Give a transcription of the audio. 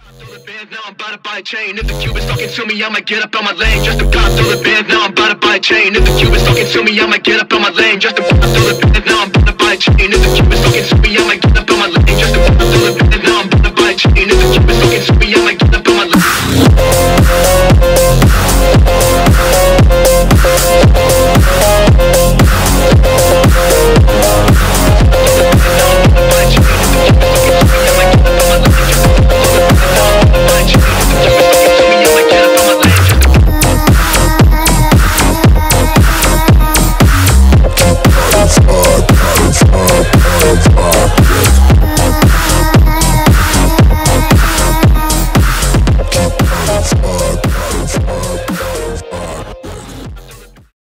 Throw the band, now I'm about to buy a chain. If the Cubans talking to me, I might get up on my lane. Just to cop, throw the band, now I'm about to buy a chain. If the Cubans talking to me, I might get up on my lane. Just to throw the band, now